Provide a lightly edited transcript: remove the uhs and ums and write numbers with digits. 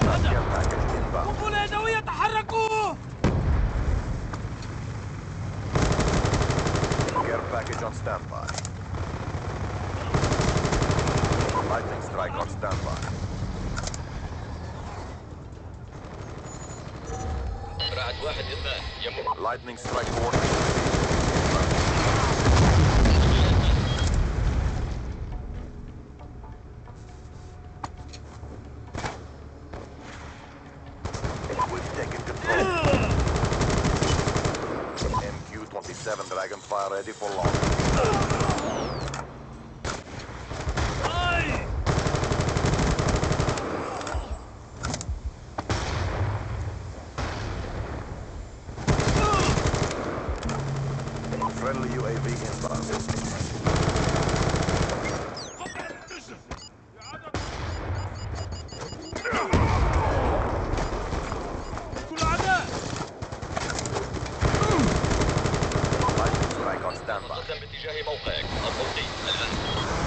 Care package inbound. قنبلة يدوية تحركوا! Care package on standby. Lightning strike on standby. رعد 1-2 يمر. Lightning strike warning. We've taken control. MQ-27 Dragonfire ready for launch. Friendly UAV inbound. Lightning strike on standby. باتجاه موقعك الصوتي الآن.